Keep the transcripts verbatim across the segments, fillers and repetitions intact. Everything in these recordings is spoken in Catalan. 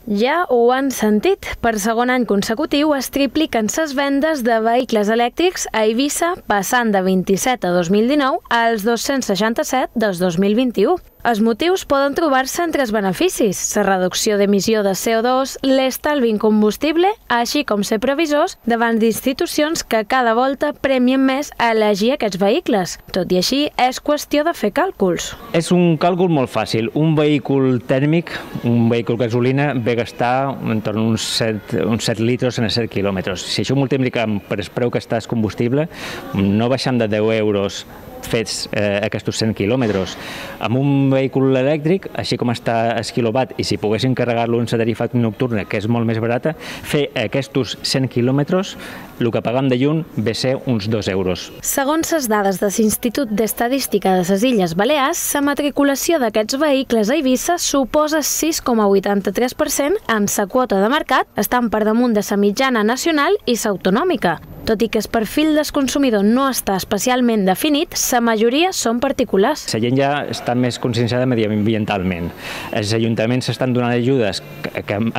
Ja ho han sentit. Per segon any consecutiu es tripliquen ses vendes de vehicles elèctrics a Eivissa, passant de vint-i-set a dos mil dinou als dos-cents seixanta-set dels dos mil vint-i-u. Els motius poden trobar-se en tres beneficis: la reducció d'emissió de C O dos, l'estalvi en combustible, així com ser previsors davant d'institucions que cada volta premien més a elegir aquests vehicles. Tot i així, és qüestió de fer càlculs. És un càlcul molt fàcil. Un vehícul tèrmic, un vehícul gasolina, ve a gastar entorn uns set litres en set quilòmetres. Si això ho multipliquem per el preu que està el combustible, no baixem de deu euros fets eh, aquests cent quilòmetres. Amb un vehícul elèctric, així com està el quilowatt, i si poguessin carregar-lo en la tarifa nocturna, que és molt més barata, fer aquests cent quilòmetres, el que paguem de llum ve ser uns dos euros. Segons les dades de l'Institut d'Estadística de les Illes Balears, la matriculació d'aquests vehicles a Eivissa suposa sis coma vuitanta-tres per cent en la quota de mercat, estan per damunt de la mitjana nacional i l'autonòmica. Tot i que el perfil del consumidor no està especialment definit, la majoria són particulars. La gent ja està més conscienciada mediambientalment. Els ajuntaments estan donant ajudes que amb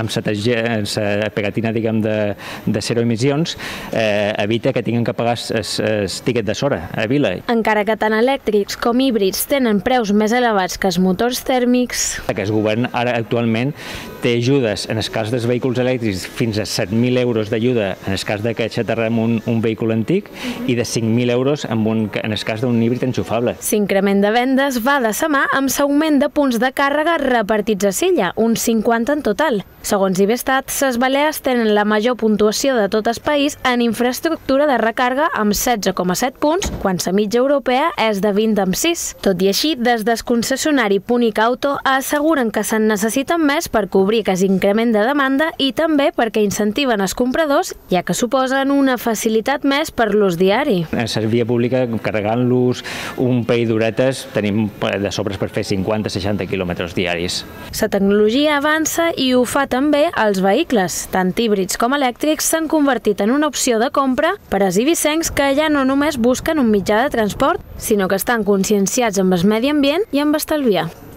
la pegatina, diguem, de, de zero emissions eh, evita que tinguin que pagar el tiquet de sora a Vila. Encara que tant elèctrics com híbrids tenen preus més elevats que els motors tèrmics. Aquest govern ara actualment té ajudes en el cas dels vehicles elèctrics fins a set mil euros d'ajuda en el cas de que xaterrem un, un vehícul antic i de cinc mil euros en, un, en el cas d'un híbrid enxufable. L'increment de vendes va de la mà amb l'augment de punts de càrrega repartits a l'illa, uns cinquanta en total. Segons Ivestat, les Balears tenen la major puntuació de tot el país en infraestructura de recàrrega amb setze coma set punts, quan la mitja europea és de vint amb sis. Tot i així, des del concessionari Púnic Auto asseguren que se'n necessiten més per cobrir aquest increment de demanda i també perquè incentiven els compradors, ja que suposen una facilitat més per l'ús diari. En la via pública, carregant-los un parell d'horetes, tenim de sobres per fer cinquanta a seixanta quilòmetres diaris. La tecnologia avança i ho fa també els vehicles. Tant híbrids com elèctrics s'han convertit en una opció de compra per als eivissencs que ja no només busquen un mitjà de transport, sinó que estan conscienciats amb el medi ambient i amb estalviar.